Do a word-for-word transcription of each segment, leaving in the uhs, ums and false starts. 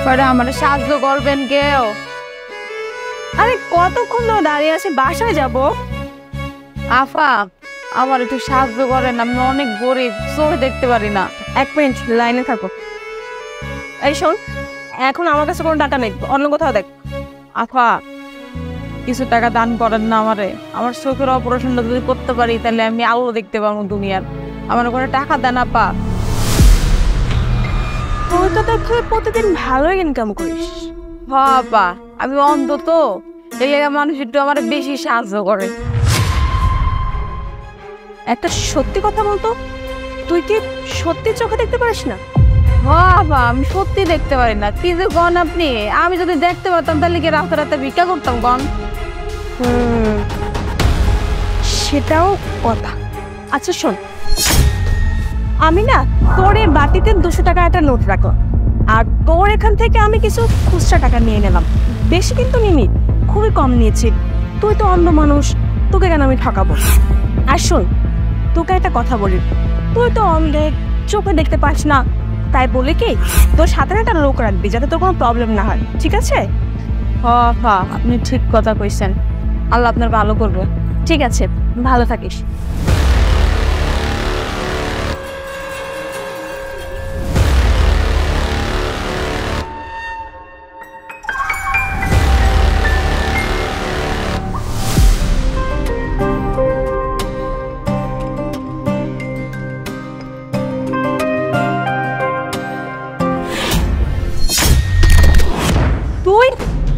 পরে আমার সাহায্য করবেন কেউ? আরে কতক্ষণ ধরে দাঁড়িয়ে আছি, বাসায় যাব। আফা, আমার একটু সাহায্য করেন, আমি অনেক গরিব, চোখে দেখতে পারি না। এক মিনিট লাইনে থাকো। এই শোন, এখন আমার কাছে কোনো টাকা নেই, অন্য কোথাও দেখ। আফা, কিছু টাকা দান করেন না আমারে। আমার চোখের অপারেশনটা যদি করতে পারি তাহলে আমি আলো দেখতে পাবো দুনিয়ার। আমার কোনো টাকা দেন আপা। তুই তো দেখে প্রতিদিন ভালোই ইনকাম করিস। হ্যাঁ আপা, আমি অন্ধ তো, এই জায়গায় মানুষ একটু আমার বেশি সাহায্য করে। একটা সত্যি কথা বলতো, তুই কি সত্যি চোখে দেখতে পারিস না? হ্যাঁ আপা, আমি সত্যি দেখতে পারি না। কি যে গন আপনি, আমি যদি দেখতে পারতাম তাহলে কি রাতে রাতে ভিক্ষা করতাম গন? হুম, সেটাও কথা। আচ্ছা শোন, আমি না তোর এই বাটিতে দুশো টাকা একটা নোট রাখো, আর তোর এখান থেকে আমি কিছু খুচরা টাকা নিয়ে নিলাম। বেশি কিন্তু নিনি, খুবই কম নিয়েছি। তুই তো অন্ধ মানুষ, তোকে কেন আমি ঠকাবো? আর শোন, তোকে একটা কথা বলি, তুই তো অন্ধে, চোখে দেখতে পাস না, তাই বলে কি তোর সাথে একটা লোক রাখবি যাতে তোর কোনো প্রবলেম না হয়, ঠিক আছে? হ্যাঁ আপা, আপনি ঠিক কথা কইছেন। আল্লাহ আপনার ভালো করবে। ঠিক আছে, ভালো থাকিস। তুই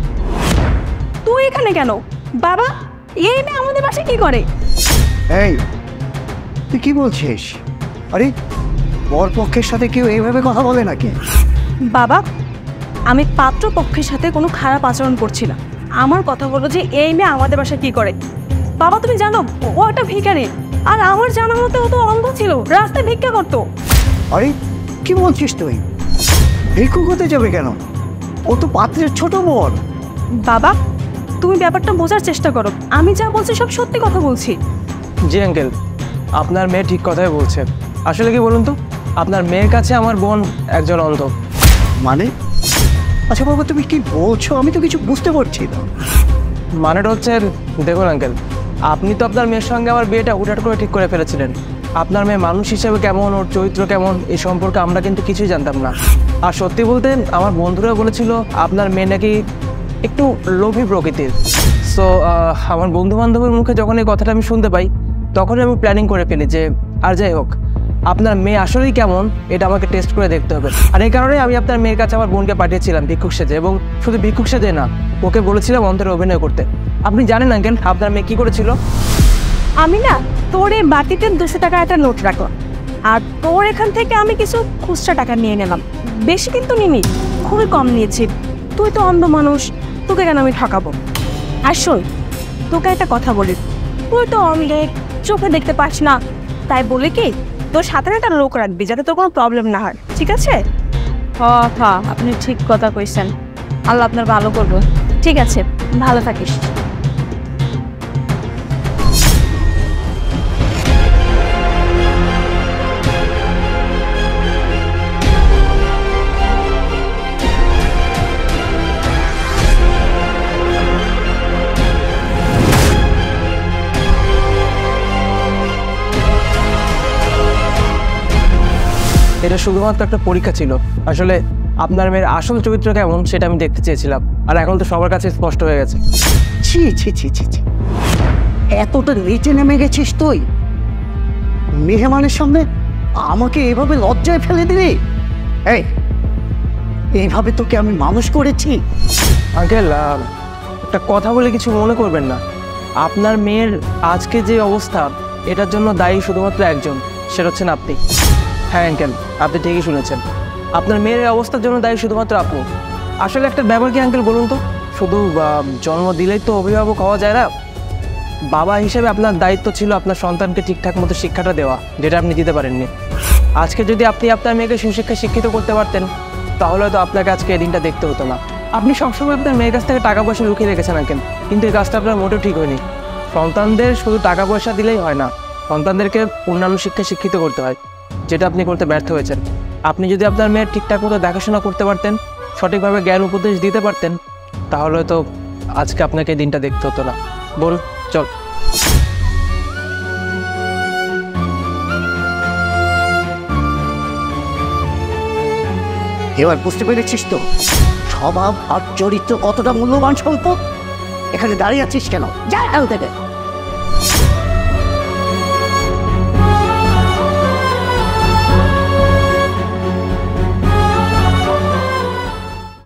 তুই এখানে কেন? বাবা, এই মেয়ে আমাদের বাসায় কি করে? এই, তুই কি বলছিস? আরে, বর পক্ষের সাথে কেউ এইভাবে কথা বলে নাকি? বাবা, আমি পাত্র পক্ষের সাথে কোনো খারাপ আচরণ করছি না। আমার কথা হলো যে এই মেয়ে আমাদের বাসায় কি করে। বাবা, তুমি জানো ও একটা ভিখারি, আর আমার জানা মতে ও তো অন্ধ ছিল, রাস্তায় ভিক্ষা করতো। আরে, কি বলছিস তুই? ভিক্ষুক হতে যাবে কেন? ও তো পাত্রের ছোট বোন। বাবা, তুমি ব্যাপারটা বোঝার চেষ্টা করো, আমি যা বলছি সব সত্যি কথা বলছি। জি আঙ্কেল, আপনার মেয়ে ঠিক কথাই বলছে। আসলে কি বলুন তো, আপনার মেয়ের কাছে আমার বোন একজন অন্ধ। মানে? আচ্ছা বাবা, তুমি কি বলছো? আমি তো কিছু বুঝতে পারছি না। মানেটা হচ্ছে, দেখুন আঙ্কেল, আপনি তো আপনার মেয়ের সঙ্গে আমার বিয়েটা হুটহাট করে ঠিক করে ফেলেছিলেন। আপনার মেয়ে মানুষ হিসেবে কেমন, ওর চরিত্র কেমন, এই সম্পর্কে আমরা কিন্তু কিছুই জানতাম না। আর সত্যি বলতে আমার বন্ধুরা বলেছিল আপনার মেয়ে নাকি একটু লোভী প্রকৃতির। সো আমার বন্ধু বান্ধবের মুখে যখন এই কথাটা আমি শুনতে পাই, তখনই আমি প্ল্যানিং করে ফেলি যে আর যাই হোক, আপনার মেয়ে আসলেই কেমন এটা আমাকে টেস্ট করে দেখতে হবে। আর এই কারণে আমি আপনার মেয়ের কাছে আমার বোনকে পাঠিয়েছিলাম ভিক্ষুক সেজে, এবং শুধু ভিক্ষুক সেজে না, ওকে বলেছিলাম অন্তরে অভিনয় করতে। আপনি জানেন আঙ্কেল আপনার মেয়ে কী করেছিল? আমি না তোর এই বাটিতে দুশো টাকা একটা নোট রাখো, আর তোর এখান থেকে আমি কিছু খুচরা টাকা নিয়ে নিলাম। বেশি কিন্তু নিনি, খুবই কম নিয়েছি। তুই তো অন্ধ মানুষ, তোকে কেন আমি ঠকাবো? আর শোন, তোকে একটা কথা বলি, তুই তো অন্ধে, চোখে দেখতে পাস না, তাই বলে কি তোর সাথে একটা লোক রাখবি যাতে তোর কোনো প্রবলেম না হয়, ঠিক আছে? হ্যাঁ আপা, আপনি ঠিক কথা কইছেন। আল্লাহ আপনার ভালো করবে। ঠিক আছে, ভালো থাকিস। এটা শুধুমাত্র একটা পরীক্ষা ছিল। আসলে আপনার মেয়ের আসল চরিত্র কেমন সেটা আমি দেখতে চেয়েছিলাম, আর এখন তো সবার কাছে স্পষ্ট হয়ে গেছে। ছি ছি ছি ছি ছি, এতটা নিচে নেমে গেছিস তুই? মেহমানের সামনে আমাকে এভাবে লজ্জায় ফেলে দিলি? এই, এইভাবে তোকে আমি মানুষ করেছি? আঙ্কেল, একটা কথা বলে কিছু মনে করবেন না। আপনার মেয়ের আজকে যে অবস্থা, এটার জন্য দায়ী শুধুমাত্র একজন, সেটা হচ্ছেন আপনি। হ্যাঁ আঙ্কেল, আপনি ঠিকই শুনেছেন, আপনার মেয়ের এই অবস্থার জন্য দায়ী শুধুমাত্র আপনি। আসলে একটা ব্যাপার কি আঙ্কেল বলুন তো, শুধু জন্ম দিলেই তো অভিভাবক হওয়া যায় না। বাবা হিসেবে আপনার দায়িত্ব ছিল আপনার সন্তানকে ঠিকঠাক মতো শিক্ষাটা দেওয়া, যেটা আপনি দিতে পারেননি। আজকে যদি আপনি আপনার মেয়েকে সুশিক্ষায় শিক্ষিত করতে পারতেন, তাহলে হয়তো আপনাকে আজকে এই দিনটা দেখতে হতো না। আপনি সবসময় আপনার মেয়ের কাছ থেকে টাকা পয়সা লুকিয়ে রেখেছেন আঙ্কেল, কিন্তু এই কাজটা আপনার মোটেও ঠিক হয়নি। সন্তানদের শুধু টাকা পয়সা দিলেই হয় না, সন্তানদেরকে অন্যান্য শিক্ষায় শিক্ষিত করতে হয়, যেটা আপনি করতে ব্যর্থ হয়েছেন। আপনি যদি আপনার মেয়ের ঠিকঠাক মতো দেখাশোনা করতে পারতেন, সঠিকভাবে জ্ঞান উপদেশ দিতে পারতেন তাহলে তো আজকে আপনাকে এই দিনটা দেখতে হতো না। বল চল। এবার বুঝতে পেরেছিস তো স্বভাব আর চরিত্র কতটা মূল্যবান সম্পদ। এখানে দাঁড়িয়ে আছিস কেন? যা এখান থেকে।